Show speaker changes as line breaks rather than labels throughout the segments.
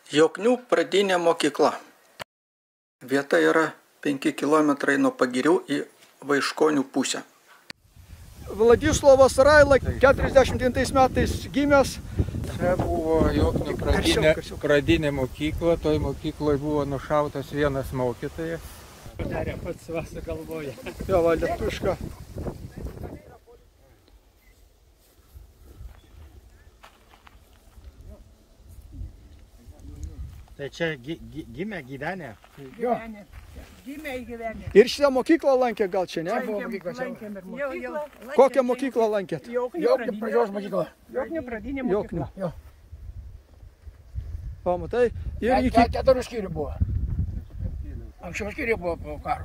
Joknių pradinė mokykla. Vieta yra 5 km nuo Pagirių į Vaiškonių pusę. Vladislovas Raila 49 metais gimęs.
Čia buvo Joknių pradinė mokykla. Toj mokykloje buvo nušautas vienas mokytojas.
Padarė pats vasą galvoje.
Jo, va, lietuviška.
Tai čia gimė, gyvenė?
Jo. Gimė į gyvenę.
Ir šitą mokyklą lankė gal čia, ne?
Lankėm ir mokyklą.
Kokią mokyklą lankėt?
Joknių pradžios mokyklą. Joknių pradinė mokykla.
Jo. O, matai, ir iki...
4 skyrių buvo. Anksčiau skyrių buvo po karo.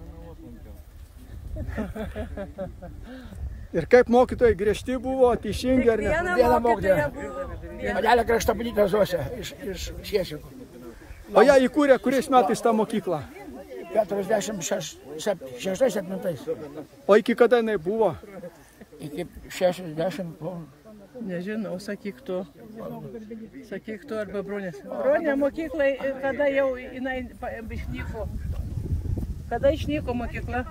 Ir kaip mokytojai griežti buvo, teisingi ar ne?
Viena mokytoja. Madelė Kraštapalytė Zosė iš Šiešikų.
O ją įkūrė kuriais metais tą mokyklą?
46-7.
O iki kada jinai buvo?
Iki 60.
Nežinau, sakyk tu arba Bronės. Bronė mokyklai, kada jau jinai išnyko? Kada išnyko mokykla?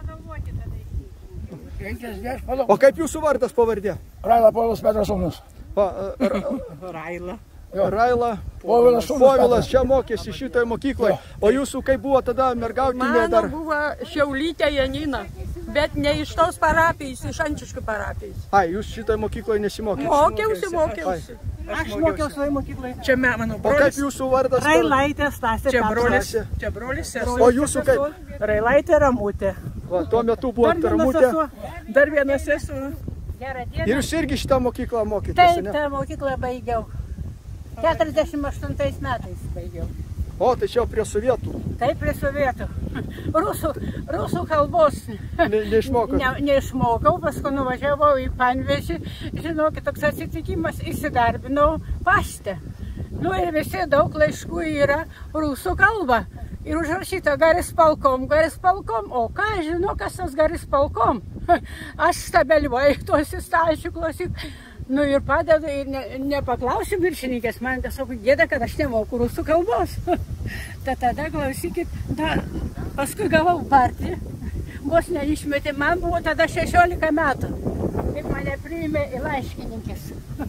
50 palauk.
O kaip jūsų vardas pavardė?
Raila Povilas Petras sūnus.
Raila.
Raila Povilas čia mokėsi šitoje mokykloje. O jūsų kaip buvo tada mergautinė dar?
Mano buvo Šiaulytė Janina, bet ne iš tos parapijos, iš Ančiškių parapijos.
Ai, jūs šitoje mokykloje nesimokėte?
Mokiausi.
Aš mokiausi toje mokykloje. Čia mano
O
brolis.
kaip jūsų vardas?
Railaitė Stasė. Čia brolis sesuo.
O jūsų kaip?
Railaitė Ramutė.
Va, tuo metu buvo Ramutė.
Dar viena sesuo.
Ir jūs irgi šitą mokyklą mokytės, ne?
Taip, tą mokyklą baigiau. 48 metais baigiau.
O, tai čia prie sovietų.
Taip, prie sovietų. Rusų kalbos
Neišmokau.
Neišmokau, paskui nuvažiavau į Panevėžį. Žinokit, toks atsitikimas, įsidarbinau pašte. Nu ir visi daug laiškų yra rusų kalba. Ir užrašyta garisполком. O ką žinau, kas tas garisполком? Aš stabeliuoju tuos įstalčių, klausyk. Nu ir padedu ir nepaklausiu viršininkės, man tiesiog gėda, kad aš nemoku rusų kalbos. Tada klausykit, paskui gavau partiją, vos neišmetė, man buvo tada 16 metų, kaip mane priėmė į laiškininkės.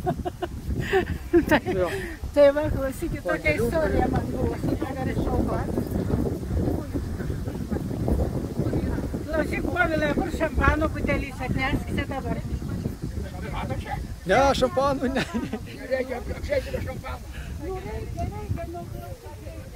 Tai va, klausykit, tokia istorija man buvo, Klausyk, Povilai, kur šampano butelys atneškite dabar?
Ne, šampanų ne.
Reikia šampanų.
Reikia,